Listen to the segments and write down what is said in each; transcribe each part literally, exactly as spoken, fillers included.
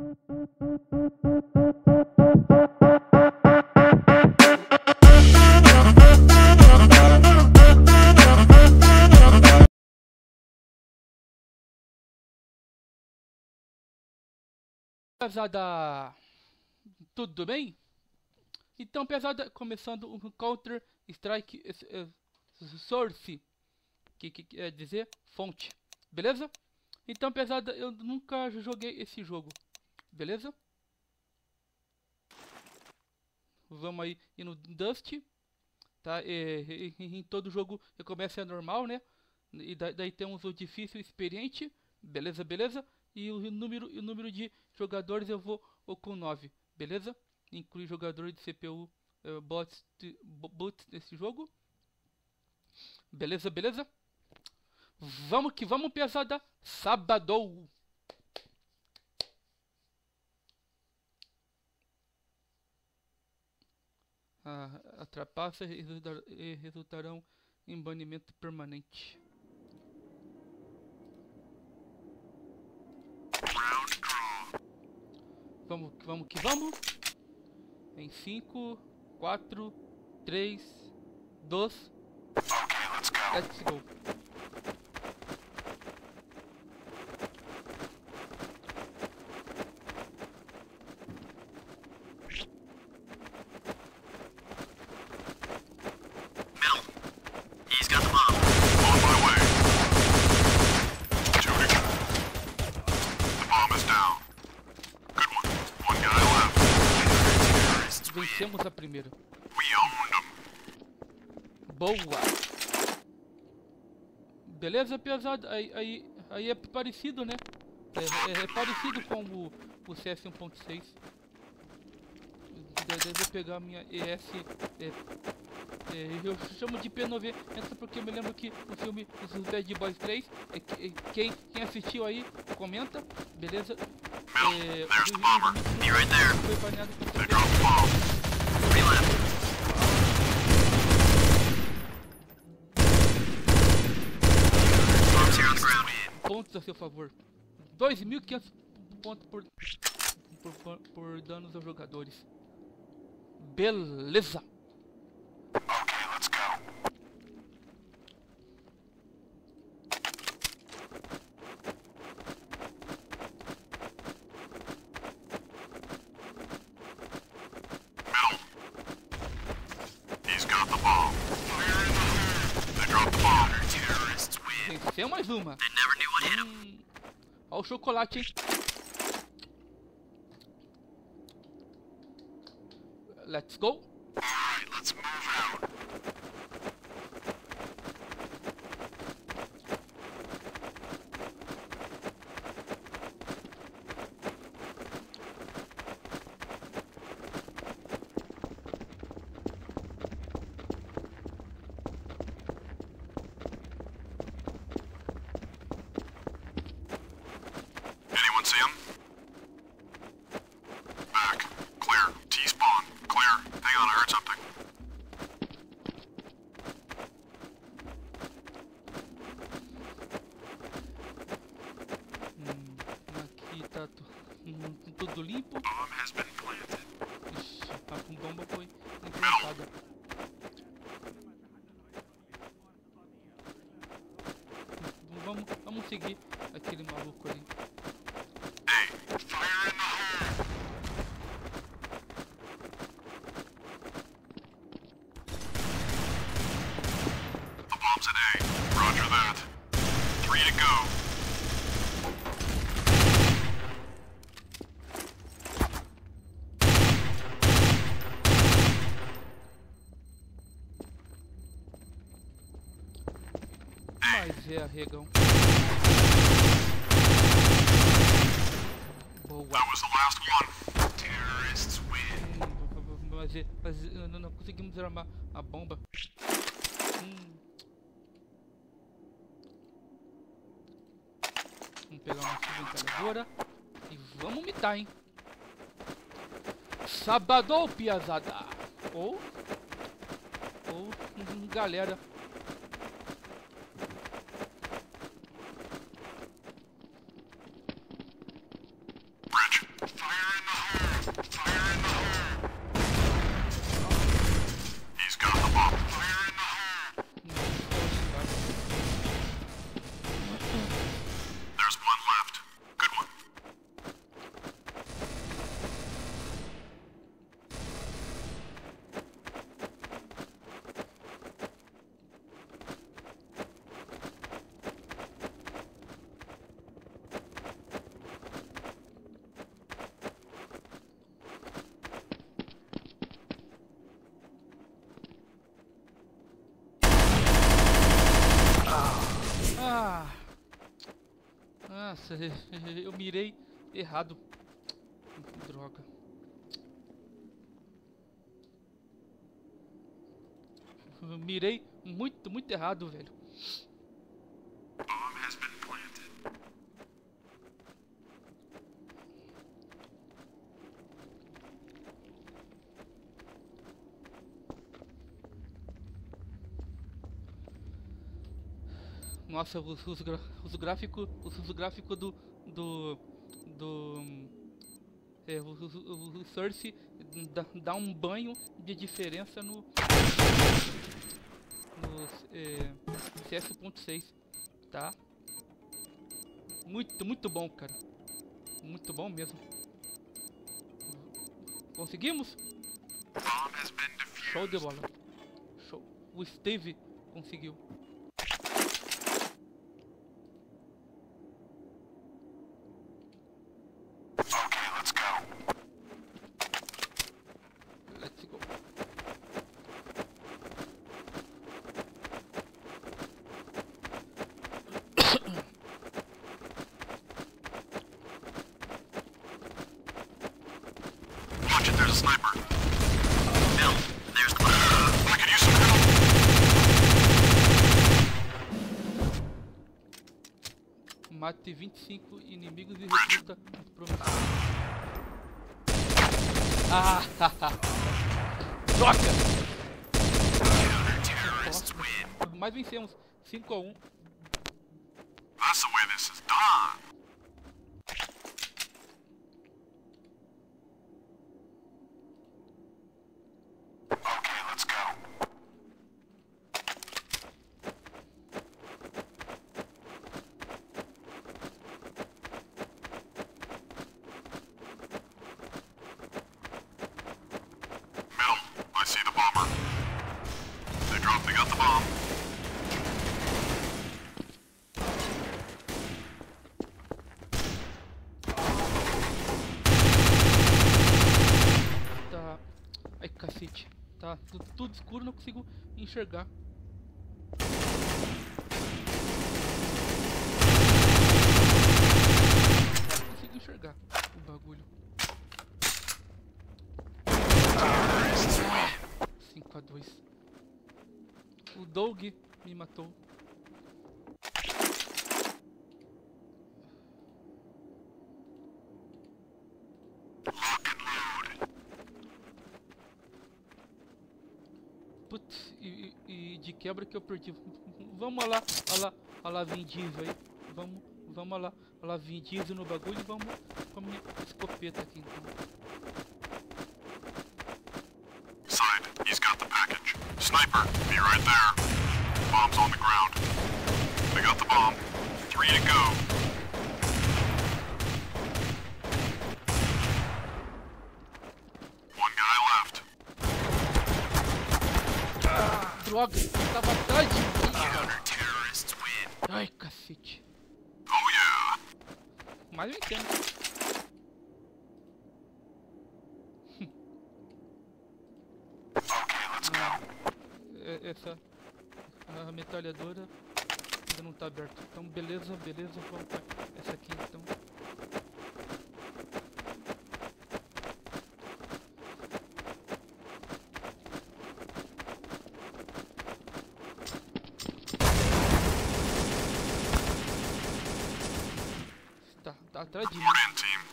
Pesada, tudo bem? Então, pesada, começando o Counter Strike Source, que, que quer dizer fonte, beleza? Então, pesada, eu nunca joguei esse jogo, beleza? Vamos aí ir no Dust, tá? E, e, em todo jogo eu começo é normal, né? E daí, daí temos o difícil experiente, beleza, beleza? E o número, o número de jogadores eu vou com nove, beleza? Inclui jogadores de C P U, uh, bots, bots nesse jogo. Beleza, beleza? Vamos que vamos, pesada. Sábado. Ah, a trapaça resultar, resultarão em banimento permanente. Vamos que vamos que vamos. Em cinco, quatro, três, dois. Let's go. Vencemos a primeira. Boa. Beleza, pesado? Aí, aí, aí é parecido, né? É, é, é parecido com o, o C S um ponto seis. Deve pegar a minha E S. É, é, eu chamo de P noventa porque eu me lembro que o filme Os Bad Boys três. É, quem, quem assistiu aí, comenta. Beleza? É, foi baneado com pontos a seu favor. dois mil e quinhentos pontos por, por, por, por danos aos jogadores. Beleza. Ok, let's go. Middle. He's got the bomb. Fire in the hole. They dropped the bomb. Terrorists win. Venceu mais uma. They never knew what hit them. Hum, olha o chocolate, hein? Let's go. Alright, let's move out. Anyone see him? Back. Clear. T-spawn. Clear. Hang on, I heard something. Hum, aqui tá tu, hum, tudo limpo. Bomb has been planted. Ixi, a bomba foi implantada. Vamos, vamos seguir aquele maluco ali. Hey, fire in the hole. The bomb's at A. Roger that. Three to go. Mas é arregão. Boa. That was the last one. Terrorists win. Hum, Mas, é- mas é, não, não conseguimos armar a bomba. Hum. Vamos pegar uma submetralhadora e vamos mitar, hein? Sábado, piazada! Ou... Ou... hum, galera... Bridge. Fire in the hole! Fire in the hole! He's got the bomb. Fire in the hole! There's one left. Good one. Ah, nossa, eu mirei errado. Droga. Eu mirei muito, muito errado, velho. Bomb has been planted. Nossa, os, os, gra- os gráficos, os, os gráficos do, do, do, é, o, o, o Source dá, dá um banho de diferença no, no é, C S ponto seis, tá? Muito, muito bom, cara. Muito bom mesmo. Conseguimos? Bomb has been defused. Show de bola. Show. O Steve conseguiu. Okay, let's go. Let's go. Watch it, there's a sniper. Bill, there's I could use some help. Mate vinte e cinco inimigos e recruta promissor. Ah, troca! Terrorists win. Mas vencemos cinco a um. That's the way this is done. Okay, let's go. Middle, I see the bomber. They dropped, they got the bomb. Tá. Ai, cacete. Tá tudo, tudo escuro, não consigo enxergar. Não consigo enxergar o bagulho. cinco a dois. O Doug me matou. Lock and load. Putz, e, e- e de quebra que eu perdi. Vamos lá, olha lá, olha lá, Vin Diesel aí. Vamos, vamos lá, olha lá, Vin Diesel no bagulho e vamos com a minha escopeta aqui então. Side, he's got the package. Sniper, be right there. Bomb's on the ground. They got the bomb. Three to go. One guy left. Droga, tava atrás de mim, cara. Counter-terrorists win. Ai, cacete. Oh yeah. Mas eu entendo. Okay, let's go. É- Essa a metralhadora ainda não tá aberta. Então beleza, beleza, vamos pra essa aqui então. Tá, tá atrás de mim. Report in, team.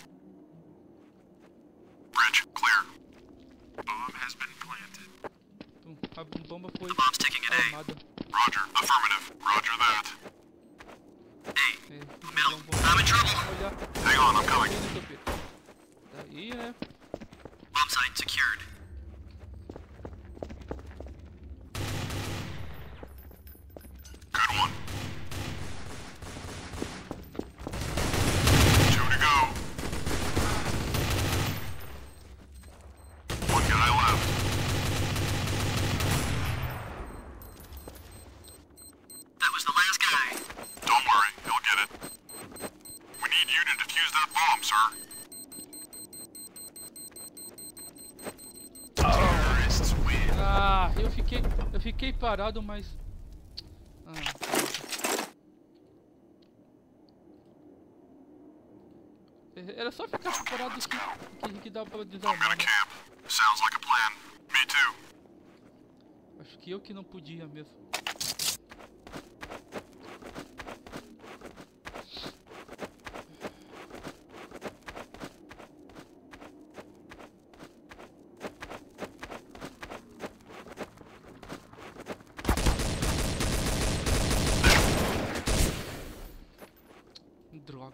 Bridge, clear. Bomb has been planted. Então, a bomba foi Bomb's ticking at A. armada. Roger, affirmative. Roger that. É, vamos, vamos I'm in trouble. olhar. Hang on, I'm coming. Bem no topete. aí, né? Bomb site secured. Good one. Two to go. One guy left. That was the last guy. Don't worry, he'll get it. We need you to defuse that bomb, sir. Terrorists win. Ah, eu fiquei, eu fiquei parado, mas... Ah. Era só ficar parado que, que, que dava pra I'm desarmar, gonna né? camp. Sounds like a plan. Me too. Acho que eu que não podia mesmo. Droga.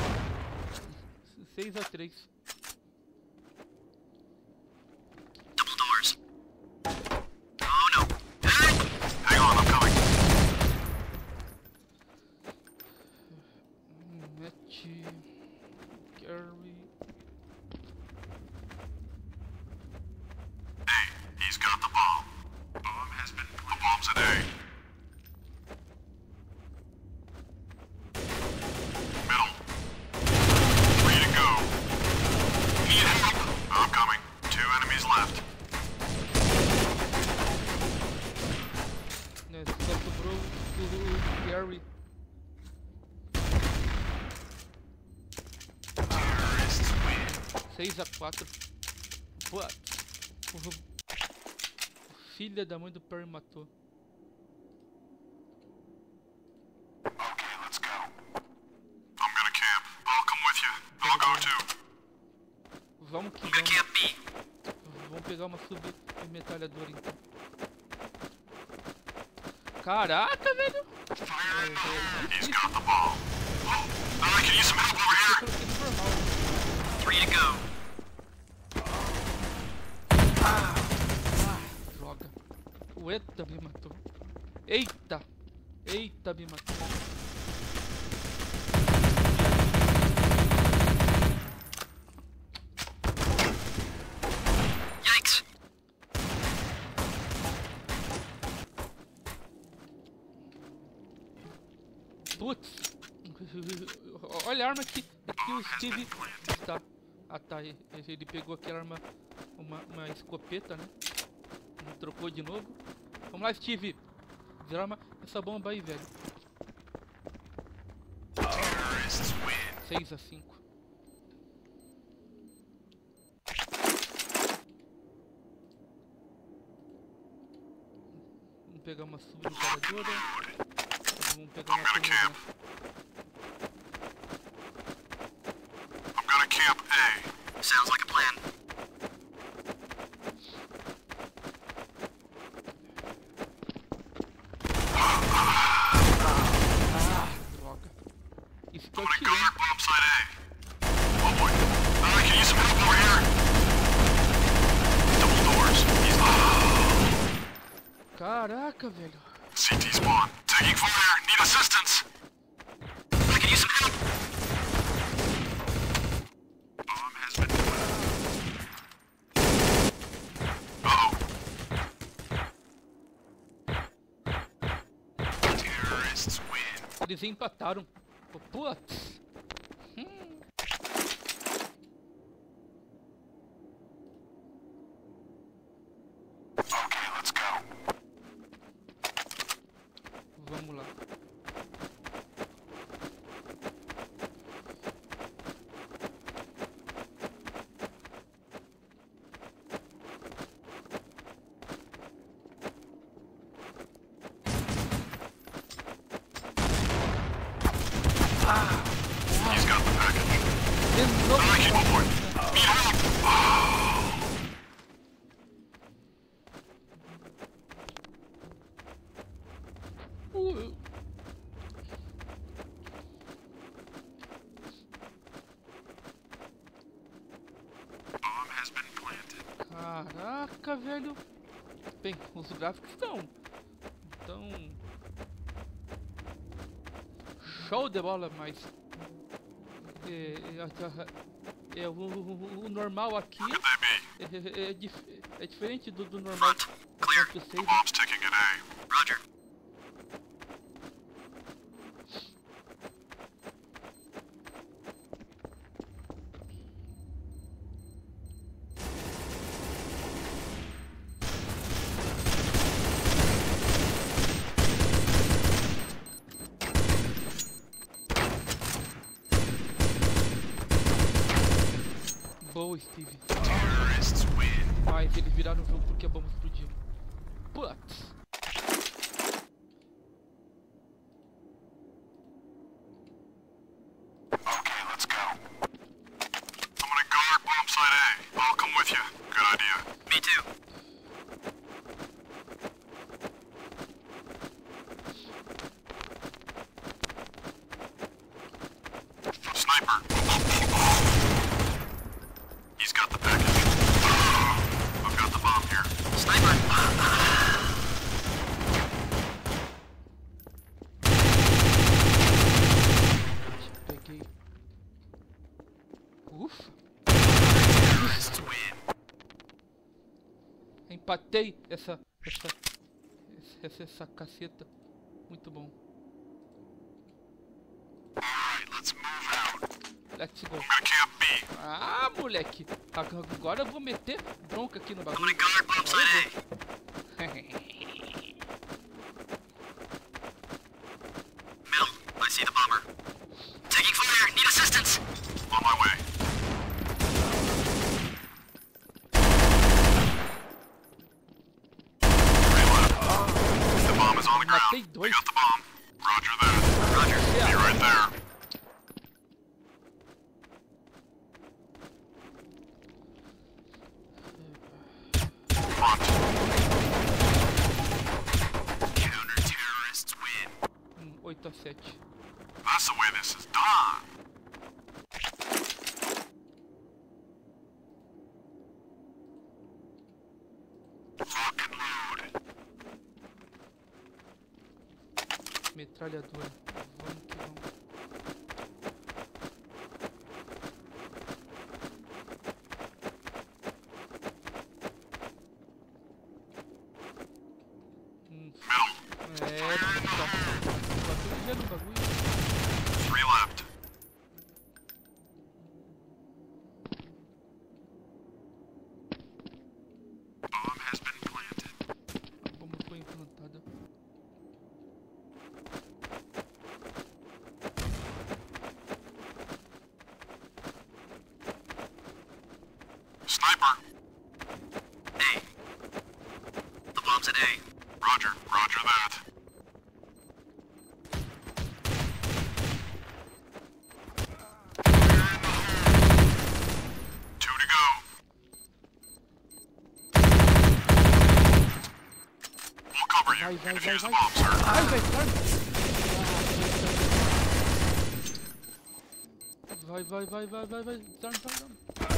seis a três. Double doors. Oh no. Hang on, I'm coming. Match. Carry. Hey, he's got the bomb. Bomb has been planted. The bomb's at A. Middle. Three to go. Need help. I'm coming. Two enemies left. Né, só sobrou o, o Gary. Terrorists win. seis a quatro. What? O, o filho da mãe do Perry matou. Okay, let's go. I'm gonna camp. I'll come with you. I'll go too. Vamos que I'm gonna vamos. camp B. Vamos pegar uma submetralhadora então. Caraca, velho! He's got the bomb. Oh, I can use some help over here. Eu coloquei no normal. Three to go. Ah, droga. O Eita me matou. Eita! Eita me matou. Yikes. Putz! Olha a arma que, que o Steve está. Ah tá, ele, ele pegou aquela arma, uma, uma escopeta, né? Trocou de novo. Vamos lá, Steve! Desarma essa bomba aí, velho. Terrorists win. seis a cinco. Vamos pegar uma submetralhadora. Vamos pegar uma tornozela. I'm gonna camp A. Sounds like a plan. Ah, droga. Isso que eu I'm gonna tirei. guard bomb site A. Oh boy. I can use some help over here. Double doors. He's Caraca, velho. C T spawn. Taking fire. Need assistance. I can use some help. Bomb has been planted. Uh-oh. Terrorists win. Eles empataram. Oh, putz. Hum. Okay, let's go. Vamos lá. Ah! has been planted. Caraca, velho. Bem, os gráficos estão. Então. Show de bola, mas. É, é, é, o, o, o normal aqui Could they be? é, é, é, dif é diferente do, do normal. Clear. ponto seis. Bomb's ticking at A. Roger. Boa, Steve. Terrorists win. Mas eles viraram o jogo porque a bomba explodiu. Putz. Okay, let's go. I'm gonna guard bomb site A. I'll come with you. Good idea. Me too. Sniper. He's got the package. I've got the bomb here. Sniper. Peguei. Ufa. Terrorists win. Empatei essa. Essa. Essa, essa caceta. Muito bom. Alright, let's move out. Let's go. I'm gonna camp B. Ah, moleque. Agora eu vou meter bronca aqui no I'm bagulho. gonna guard bomb site A. Middle. I see the bomber. Taking fire. Need assistance. On my way. Three left. The bomb is on the ground. Matei We dois. got the bomb. Roger that. Roger. Be right there. Front. Counter-terrorists win. Hum, oito a sete. That's the way this is done. Lock and load. Metralhadora. Vamos que vamos. Hum, Middle. é, tá. Tá tudo vendo o bagulho. Three left. Bomb has been planted. A bomba foi implantada. Sniper. A. The bomb's at A. Roger. Roger that. Two to go. We'll cover you. Vai, vai, vai, Defuse the vai. bomb, sir. Ai, vai, vai. Vai, vai, vai, vai, vai, vai. Desarma, desarma.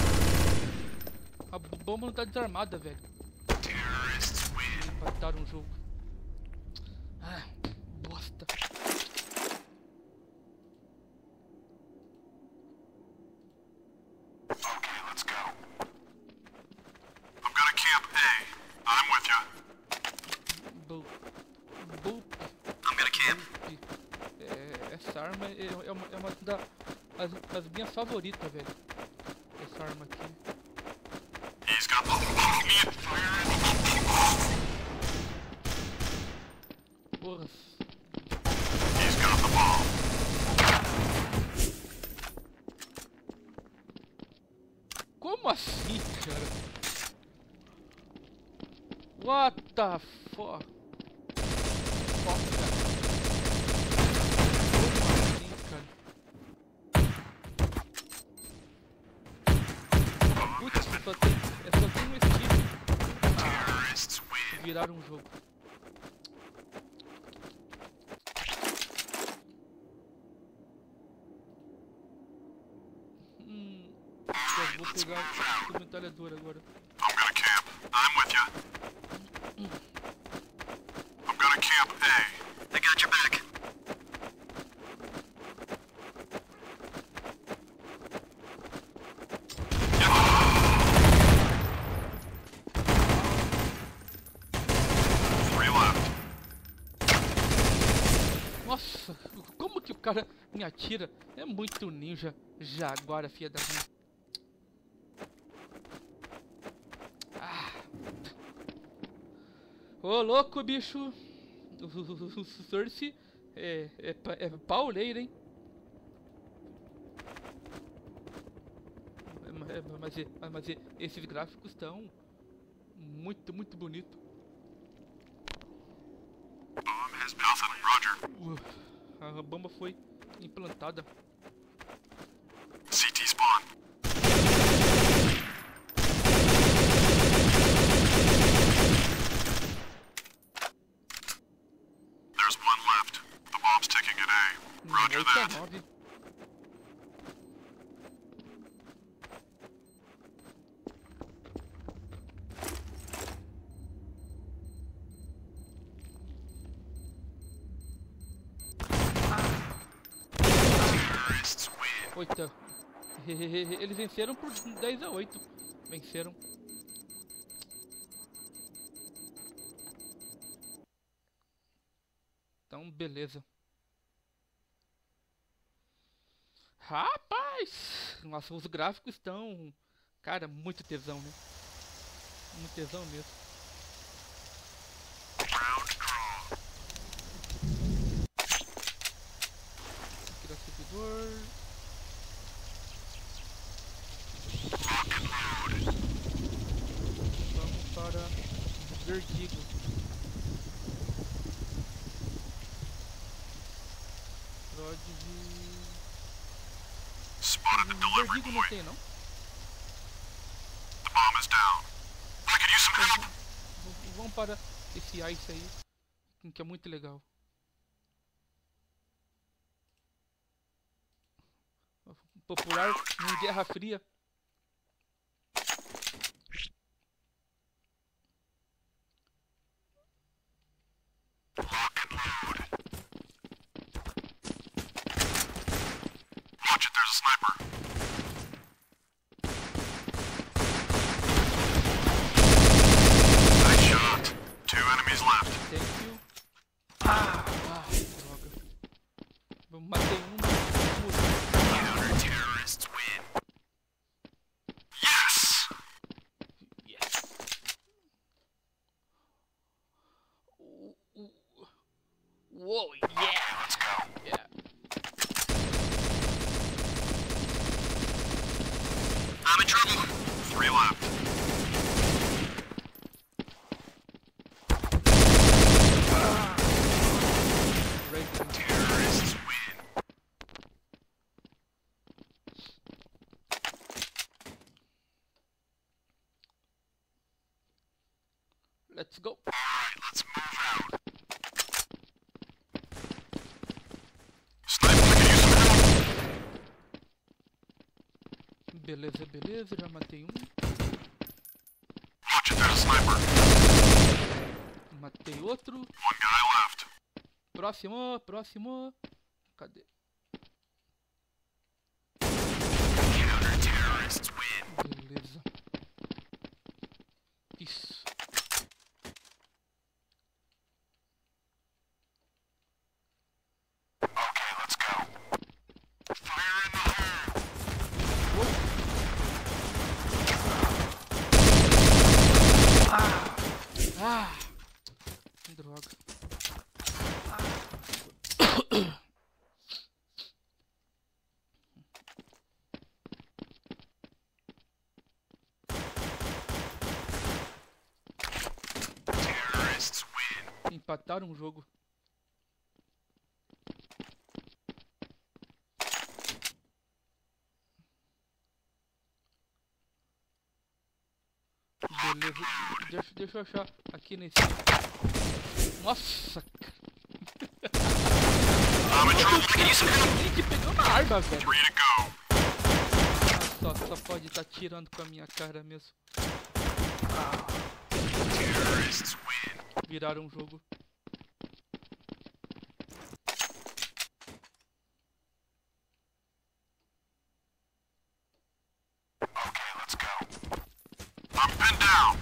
A bomba não tá desarmada, velho. Terrorists win. Empataram o jogo. Ah, bosta. Okay, let's go. I'm gonna camp A. I'm with you. Boop. Boop. I'm gonna camp. É, essa arma é, é uma, é uma das as, as minhas favoritas, velho. Essa arma aqui. He's got the fire. Porra. He's got the bomb. Como assim, cara? What the fuck? Fuck, cara. Como assim, cara? Putz, eu só tenho, eu só tenho esse tipo. Terrorists win. Viraram um jogo. Hum, eu vou pegar a metralhadora agora. I'm gonna camp. I'm with you. I'm gonna camp A. I got your back. Three left. Nossa, como que o cara me atira? É muito ninja. Já agora, filha da mãe. Ah. Ô, louco, bicho. O Cersei é, é, pa- é pauleiro, hein? É, ma- é, mas, é- mas é- esses gráficos estão muito, muito bonitos. Bomb has been nothing. Roger. Uh, a bomba foi implantada. C T spawn. There's one left. The bomb's ticking at A. Roger oito a that. nove. Terrorists win. oito. Eles venceram por dez a oito. Venceram. Então, beleza. Rapaz! Nossa, os gráficos estão... Cara, muito tesão, né? Muito tesão mesmo. Round draw. Aqui no servidor. Lock and load. Vamos para Vertigo. Prodigy... Spotted the delivery Vertigo não point. tem, não? The bomb is down. I could use some help. V- Vamos para esse Ice aí, que é muito legal. Popular em Guerra Fria. Lock and load. Watch it, there's a sniper. Nice shot. Two enemies left. Thank you. Ah, ah, droga. Eu matei um, mas Counter-terrorists win. Yes! yes. Ooh, ooh. Whoa, yeah. Let's go. Yeah. I'm in trouble. Three left. Right. Terrorists win. Let's go. Alright, let's move out. Sniper, I could use some help. Beleza, beleza, já matei um. Watch it, there's a sniper. Matei outro. One guy left. Próximo, próximo. Cadê? Counter-terrorists win. Beleza. Isso. Okay, let's go. Fire in the hole. Ah! Droga. Terrorists win. Empataram o jogo. Beleza. Deixa, deixa eu achar aqui nesse. Nossa, cara. I'm in trouble. I could use some help. Tem que pegar uma arma, velho. Three to go. Só, só pode estar tirando com a minha cara mesmo. Viraram o jogo. I'm pinned down.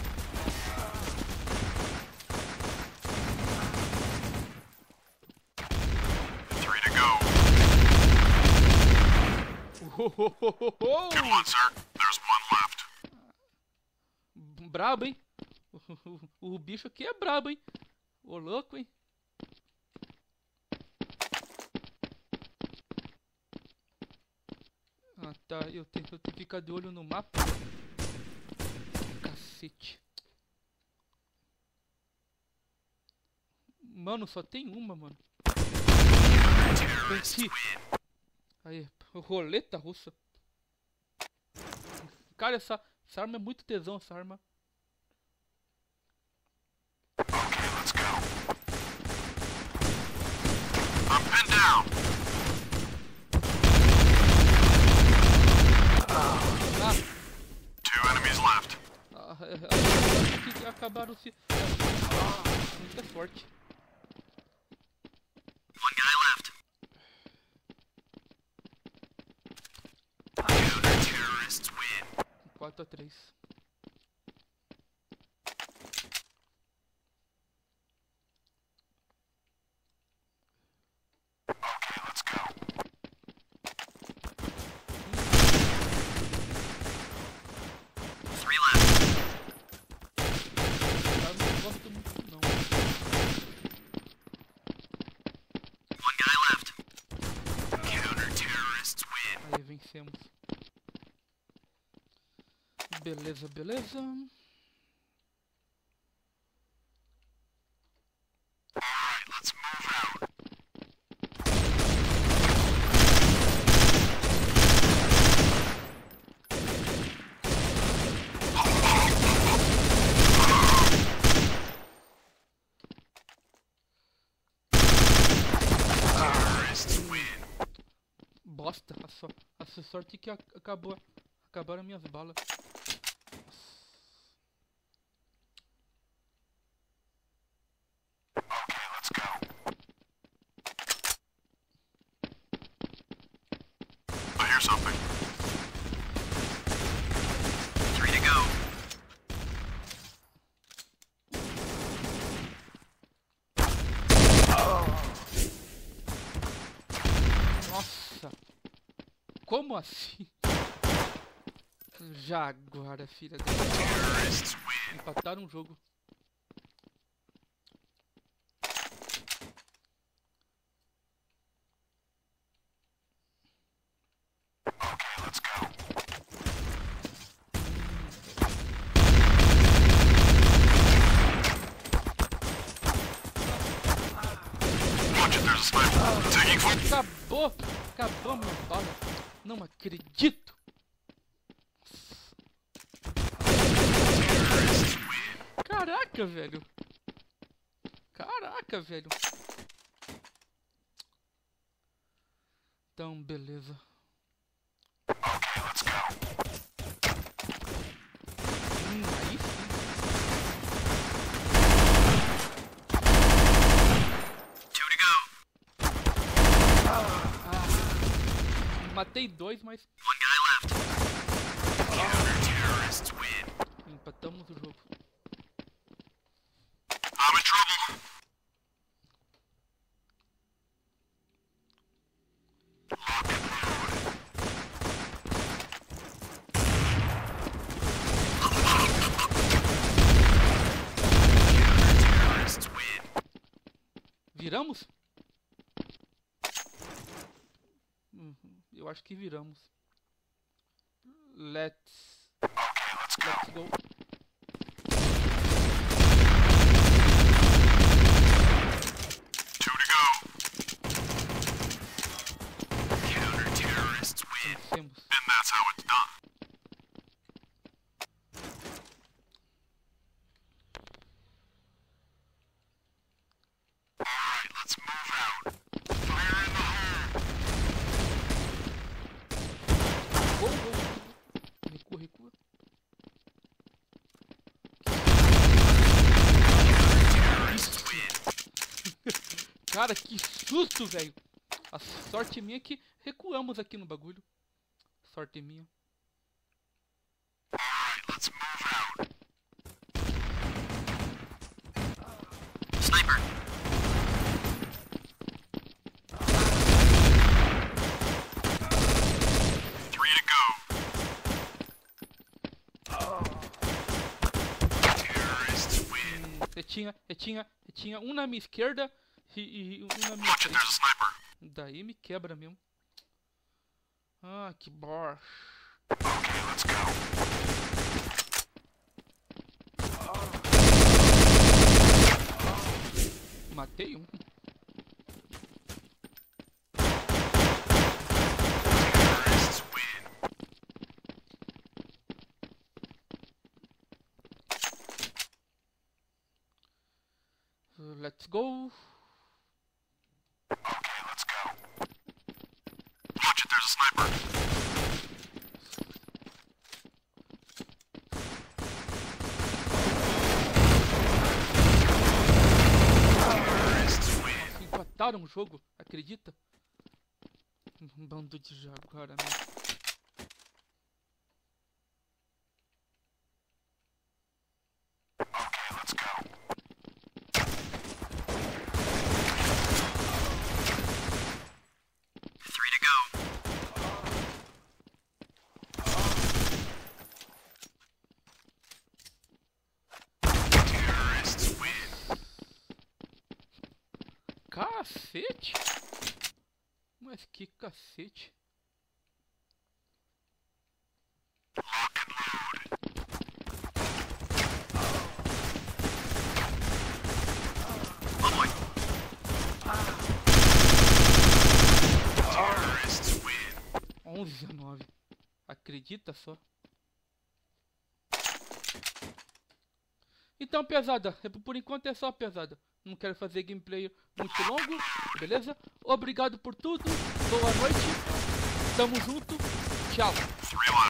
Three to go. Good one, sir. There's one left. Brabo, hein? O, o bicho aqui é brabo, hein? Ô, louco, hein? Ah, tá. Eu tenho, eu tenho que ficar de olho no mapa. Cacete. Mano, só tem uma, mano. Venci. Aí, roleta russa. Cara, essa, essa arma é muito tesão, essa arma. Okay, let's go. I'm pinned down. Ah, Two enemies left. ah, ah, que acabaram se... Ah, muita sorte. One guy left. Counter-terrorists win. quatro a três. Okay, let's go. Three left. Eu não gosto muito, não. One guy left. Counter-terrorists win. Aí, vencemos. Beleza, beleza. Alright, let's move out. Terrorists win. Bosta, a, so, a sua sorte que a, acabou. Acabaram minhas balas. Okay, let's go. I hear something. Three to go. Nossa! Como assim? Já agora, filha da... Terrorists win. Empataram o jogo. Okay, let's go. Watch it, there's a sniper. Taking fire. Acabou! Acabou minha bala. Não acredito! Terrorists win. Caraca, velho! Caraca, velho! Então, beleza. Okay, let's go. Hum, aí sim. Two to go. Ah, matei dois, mas One guy left. Counter-terrorists win. empatamos o jogo. I'm in trouble. Lock and load. Counter-terrorists win. Viramos? Uhum, eu acho que viramos. Let's... Okay, let's go. Let's go. Two to go. Counter-terrorists win. Vencemos. And that's how it's done. Alright, let's move out. Fire in the hole. Gol, gol. Cara, que susto, velho. A sorte minha é que recuamos aqui no bagulho. Sorte minha. Let's move out. Sniper. Three to go. Terrorists win. Eu tinha, eu tinha, eu tinha um na minha esquerda e, e um na minha Watch it, there's a frente. sniper. Daí me quebra mesmo. Ah, que bosta. Okay, let's go. Matei um. Terrorists win. Let's go. Okay, let's go. Watch it, there's a sniper. Terrorists win. Empataram o jogo, acredita? Um bando de jaguara, né? Okay, let's go. Three to go. Terrorists win. Cacete! Mas que cacete! Lock and load. Oh boy. Terrorists win. onze a nove. Acredita só? Então, pesada, é- por enquanto é só, pesada. Não quero fazer gameplay muito longo, beleza? Obrigado por tudo, boa noite, tamo junto, tchau. Three left.